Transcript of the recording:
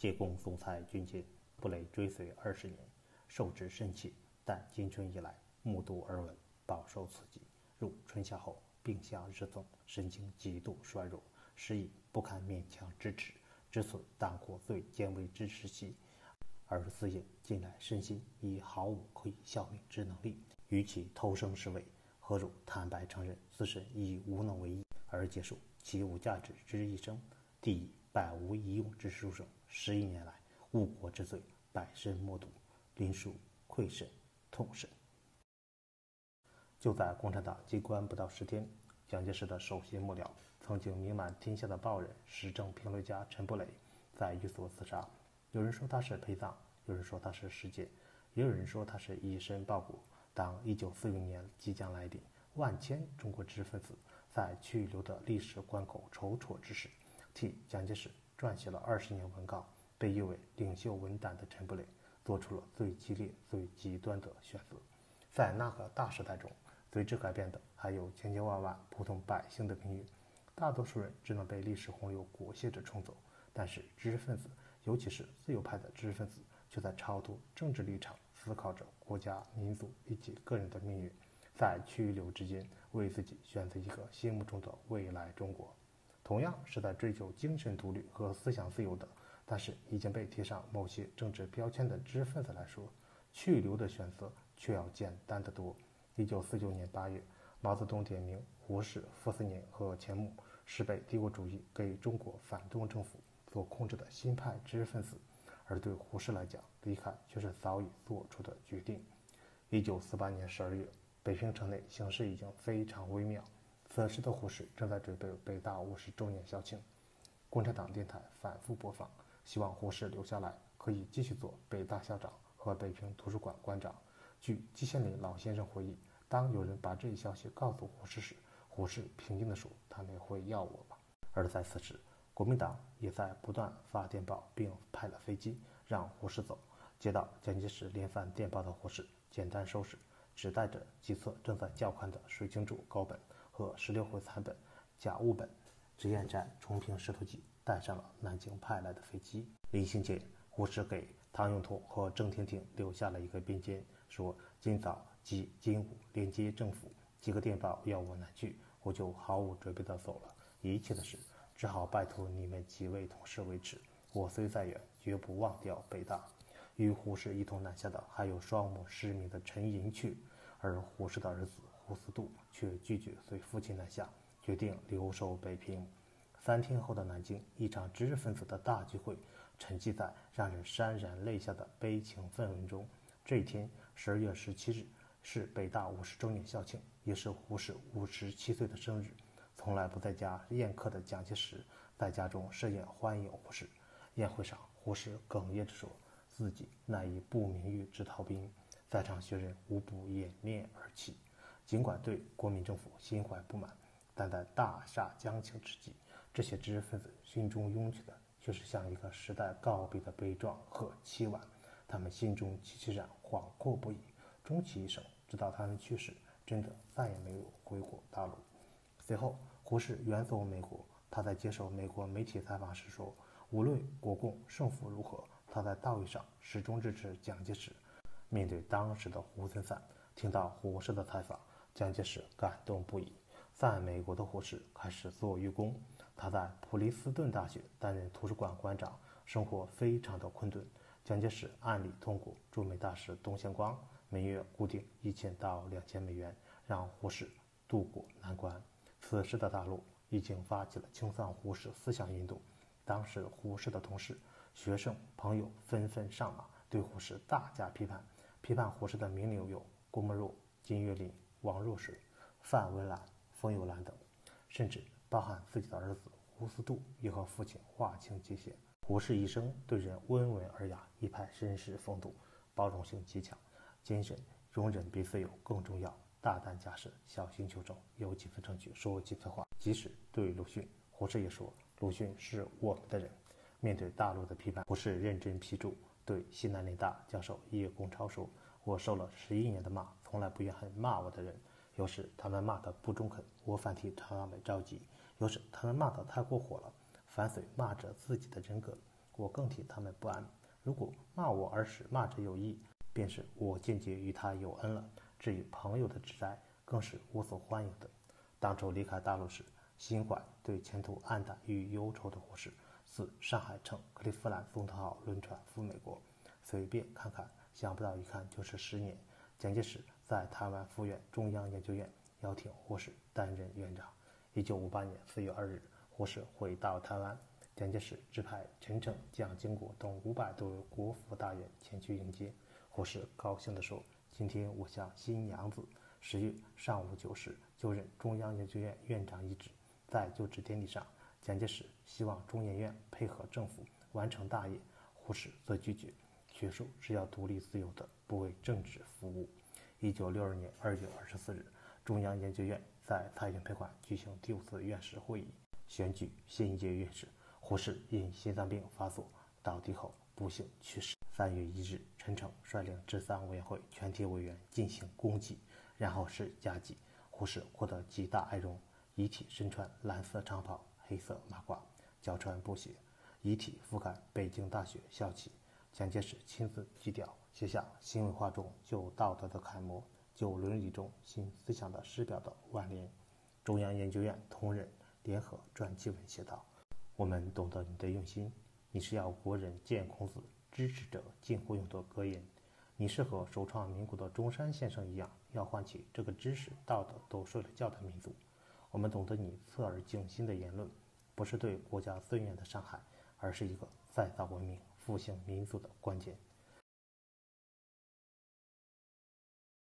借公送蔡军舰，布雷追随20年，受之甚切。但今春以来，目睹耳闻，饱受刺激。入春夏后，病象日增，神经极度衰弱，时已不堪勉强支持，至此当过最艰危之时期。而自业近来身心已毫无可以效命之能力，与其投生是为，何如坦白承认自身已无能为力，而结束其无价值之一生？第一百无一用之书生，11年来误国之罪，百身莫睹，临书愧甚痛甚。就在共产党机关不到10天，蒋介石的首席幕僚，曾经名满天下的报人、时政评论家陈布雷，在寓所自杀。有人说他是陪葬，有人说他是实践，也有人说他是以身报国。当1940年即将来临，万千中国知识分子在去留的历史关口踌躇之时，替蒋介石撰写了20年文稿，被誉为领袖文胆的陈布雷，做出了最激烈、最极端的选择。在那个大时代中，随之改变的还有千千万万普通百姓的命运。大多数人只能被历史洪流裹挟着冲走，但是知识分子，尤其是自由派的知识分子，却在超脱政治立场，思考着国家、民族以及个人的命运，在去留之间，为自己选择一个心目中的未来中国。同样是在追求精神独立和思想自由的，但是已经被贴上某些政治标签的知识分子来说，去留的选择却要简单得多。1949年8月，毛泽东点名胡适、傅斯年和钱穆是被帝国主义给中国反动政府所控制的新派知识分子，而对胡适来讲，离开却是早已做出的决定。1948年12月，北平城内形势已经非常微妙，此时的胡适正在准备北大50周年校庆。共产党电台反复播放，希望胡适留下来，可以继续做北大校长和北平图书馆馆长。据季羡林老先生回忆，当有人把这一消息告诉胡适时，胡适平静地说：“他们会要我吗？”而在此时，国民党也在不断发电报，并派了飞机让胡适走。接到蒋介石连番电报的胡适，简单收拾，只带着几册正在校勘的水清柱高本和16回残本、甲物本，直沿战重平石头记，带上了南京派来的飞机。临行前，胡适给唐永同和郑天庭留下了一个便笺，说今早即今午连接政府几个电报要我南去，我就毫无准备地走了。一切的事只好拜托你们几位同事维持。我虽再远，绝不忘掉北大。与胡适一同南下的还有双目失明的陈寅恪，而胡适的儿子胡思度却拒绝随父亲南下，决定留守北平。3天后的南京，一场知识分子的大聚会沉寂在让人潸然泪下的悲情氛围中。这一天，12月17日，是北大50周年校庆，也是胡适57岁的生日。从来不在家宴客的蒋介石，在家中设宴欢迎胡适。宴会上，胡适哽咽着说，自己乃一不名誉之逃兵，在场学人无不掩面而泣。尽管对国民政府心怀不满，但在大厦将倾之际，这些知识分子心中拥挤的却是向一个时代告别的悲壮和凄婉。他们心中凄然惶惑不已，终其一生，直到他们去世，真的再也没有回过大陆。随后，胡适远走美国。他在接受美国媒体采访时说，无论国共胜负如何，他在道义上始终支持蒋介石。面对当时的胡森散，听到胡适的采访，蒋介石感动不已。在美国的胡适开始做义工，他在普林斯顿大学担任图书馆馆长，生活非常的困顿。蒋介石暗里通过驻美大使董宪光，每月固定1000到2000美元，让胡适渡过难关。此时的大陆已经发起了清算胡适思想运动，当时胡适的同事、学生、朋友纷纷上马，对胡适大加批判。批判胡适的名流有郭沫若、金岳霖、王若水、范文澜、冯友兰等，甚至包含自己的儿子胡思度也和父亲划清界限。胡适一生对人温文尔雅，一派绅士风度，包容性极强，坚信容忍比自由更重要，大胆假设，小心求证，有几分证据说几分话。即使对鲁迅，胡适也说鲁迅是我们的人。面对大陆的批判，胡适认真批注，对西南联大教授叶公超说，我受了11年的骂，从来不怨恨骂我的人，有时他们骂得不中肯，我反替他们着急，有时他们骂得太过火了，反随骂着自己的人格， 我更替他们不安。如果骂我而使骂者有益，便是我间接与他有恩了。至于朋友的指摘，更是我所欢迎的。当初离开大陆时，心怀对前途黯淡与忧愁的胡适，自上海乘克利夫兰总统号轮船赴美国，随便看看，想不到一看就是10年。蒋介石在台湾复员中央研究院，邀请胡适担任院长。1958年4月2日，胡适回到台湾，蒋介石指派陈诚、蒋经国等500多位国府大员前去迎接。胡适高兴地说：“今天我像新娘子。”10月上午9时，就任中央研究院院长一职。在就职典礼上，蒋介石希望中研院配合政府完成大业，胡适则拒绝。学术是要独立自由的，不为政治服务。1962年2月24日，中央研究院在太原会馆举行第5次院士会议，选举新一届院士。胡适因心脏病发作倒地后不幸去世。3月1日，陈诚率领治丧委员会全体委员进行公祭，然后是加祭。胡适获得极大哀荣，遗体身穿蓝色长袍、黑色马褂，脚穿布鞋，遗体覆盖北京大学校旗。蒋介石亲自祭吊，写下新文化中旧道德的楷模，旧伦理中新思想的师表的挽联。中央研究院同仁联合传记文写道：“我们懂得你的用心，你是要国人见孔子，知耻者近乎勇的格言。你是和首创民国的中山先生一样，要唤起这个知识道德都睡了觉的民族。我们懂得你侧耳静心的言论，不是对国家尊严的伤害，而是一个再造文明复兴民族的关键。”